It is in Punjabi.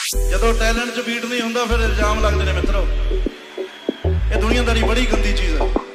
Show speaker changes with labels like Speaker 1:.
Speaker 1: ਜਦੋਂ ਟੈਲੈਂਟ 'ਚ ਬੀਟ ਨਹੀਂ ਹੁੰਦਾ ਫਿਰ ਇਲਜ਼ਾਮ ਲੱਗਦੇ ਨੇ ਮਿੱਤਰੋ। ਇਹ ਦੁਨੀਆਦਾਰੀ ਬੜੀ ਗੰਦੀ ਚੀਜ਼ ਹੈ।